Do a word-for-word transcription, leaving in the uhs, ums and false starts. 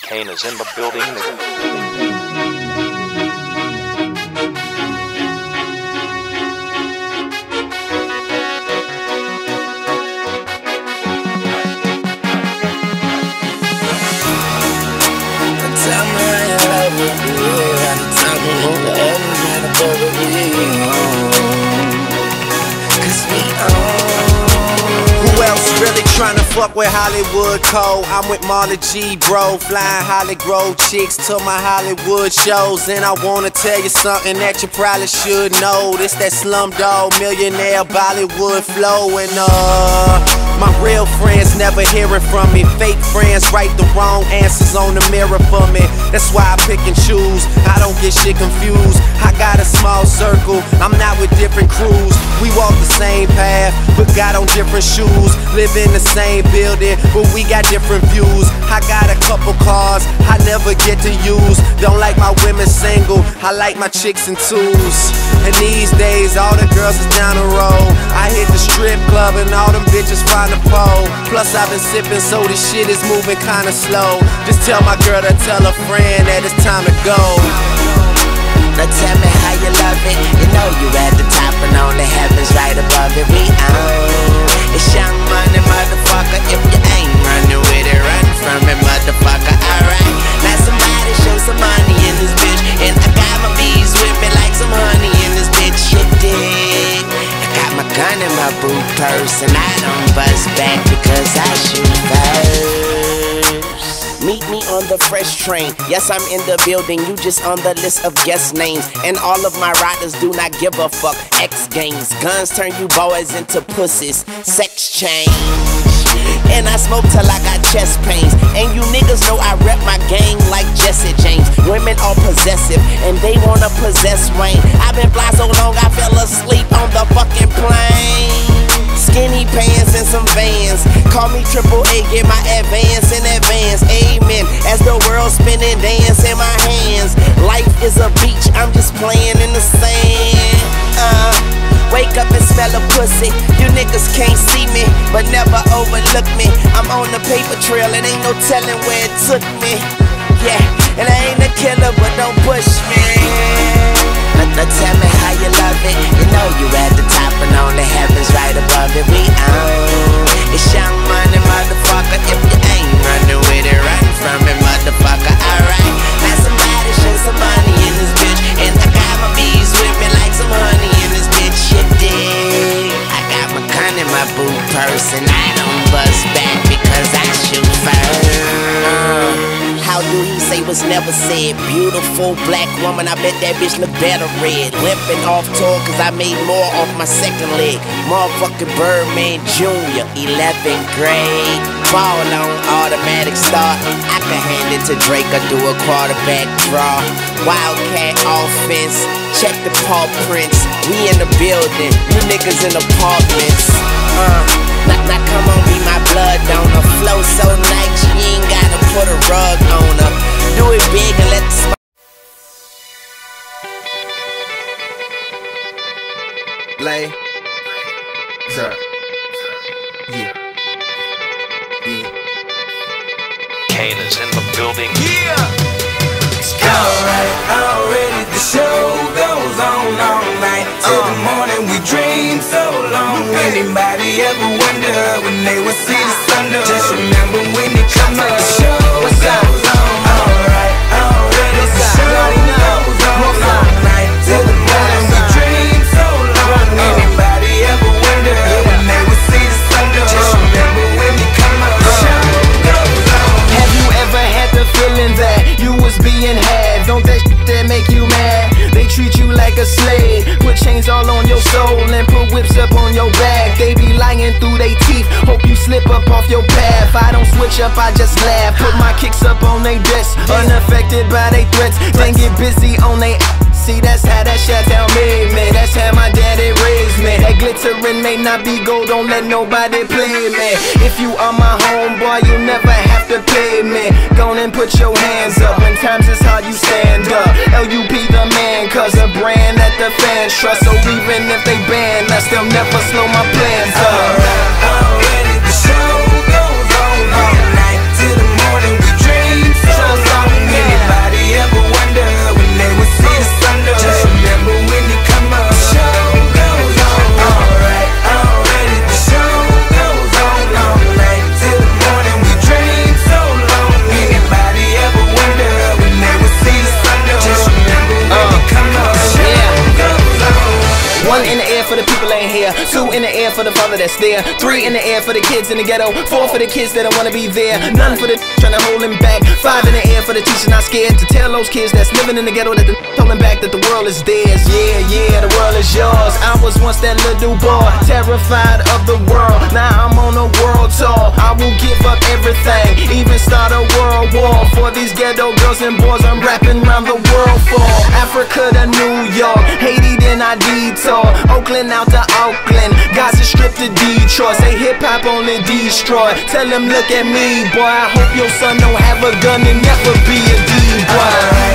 Kane is in the building. Who else really tryna fuck with Hollywood Cole? I'm with Marley G, bro, flying Holly Grove chicks to my Hollywood shows. And I wanna tell you something that you probably should know. This that Slumdog Millionaire Bollywood flow. And uh, my real friends never hearing from me. Fake friends write the wrong answers on the mirror for me. That's why I pick and choose, I don't get shit confused. I got a small circle, I'm not with different crews. We walk the same path, but got on different shoes. Live in the same building, but we got different views. I got a couple cars I never get to use. Don't like my women single, I like my chicks in twos. And these days all the girls is down the road. I hit the strip club and all them bitches find a pole. Plus I've been sipping, so this shit is moving kinda slow. Just tell my girl to tell a friend that it's time to go. Now tell me how you love it. You know you at the top and only heaven's right above it. We own it's Young Money, motherfucker. If you ain't running with it, run from it, motherfucker. Alright, now somebody show some money in this bitch. And I got my bees with me like some honey in this bitch. You dig? I got my gun in my boot purse and I don't bust back because I shoot first. Meet me on the fresh train. Yes, I'm in the building, you just on the list of guest names. And all of my riders do not give a fuck. X games, guns turn you boys into pussies. Sex change. And I smoke till I got chest pains. And you niggas know I rep my gang like Jesse James. Women are possessive and they wanna possess Wayne. I've been fly so long I fell asleep on the fucking plane. Skinny pants and some Vans. Call me Triple A, get my advance in advance. Amen. As the world spinning, dance in my hands. Life is a beach, I'm just playing in the sand. Uh, wake up and smell a pussy. You niggas can't see me, but never overlook me. I'm on the paper trail, it ain't no telling where it took me. Yeah, and I ain't a killer, but don't push me. Now tell me how you love it. You know you at the top and only heaven's right above it. We own it's Young Money, motherfucker. If you ain't running with it, run from it, motherfucker. Alright, now somebody show some money in this bitch. And I got my bees with me like some honey in this bitch. You dig? I got my gun in my boot purse and I don't bust back because I shoot first. How do he say was never said? Beautiful black woman, I bet that bitch look better red. Limping off tour cause I made more off my second leg. Motherfucking Birdman Junior, eleventh grade. Ball on automatic start. I can hand it to Drake or do a quarterback draw. Wildcat offense, check the paw prints. We in the building, you niggas in apartments. Uh, now, now come on, be my blood donor. Flow so nice, you ain't gotta put a rug on her. Do it big and let the smoke. Lay. Sir. Yeah. Yeah. Kane is in the building. Yeah. Alright, already the show goes on all night till the morning. We dream so long. Anybody ever wonder when they would see the sun? Just remember when it comes up, the show goes on. Alright, already the show goes on all night till the morning. We dream so long. Anybody ever wonder when they would see the sun? Just remember when it comes up, the show goes on. Have you ever had the feeling that you was being had? Don't that shit that make you mad? They treat you like a slave, put chains all on your soul and put whips up on your back. They be lying through they teeth, hope you slip up off your path. I don't switch up, I just laugh, put my kicks up on they desk, unaffected by they threats. Then get busy on they see, that's how that shit down made me. That's how my daddy raised me. That glittering may not be gold, don't let nobody play me. If you are my homeboy, you never have to pay me. Go on and put your hands up, when times is hard you stand up. L U P the man, cause a brand that the fans trust. So even if they ban us, they'll never slow my plans up. Alright, already the show goes on all night till the morning. We dream so air for the father that's there. Three in the air for the kids in the ghetto. Four for the kids that don't wanna be there. None for the trying to hold him back. Five in the air for the teacher not scared to tell those kids that's living in the ghetto that the holding back that the world is theirs. Yeah, yeah, the world is yours. I was once that little boy, terrified of the world. Now I'm on a world tour. I will give up everything, even start a world war for these ghetto girls and boys I'm rapping around the world for. Africa to New York, Haiti then I detour, Oakland out to Auckland, Gaza Strip to Detroit. Say hip hop only destroy. Tell them look at me, boy. I hope your son don't have a gun and never be a D-boy.